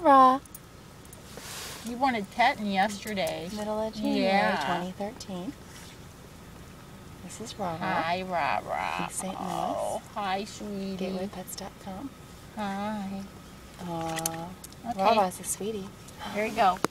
Rah-Rah. You wanted Teton yesterday. Middle of January, Yeah. 2013. This is Rah-Rah. Hi, Rah-Rah. East St. Louis. Oh, hi, sweetie. GatewayPets.com. Hi. Aww. Okay. Rah-Rah's a sweetie. Here you go.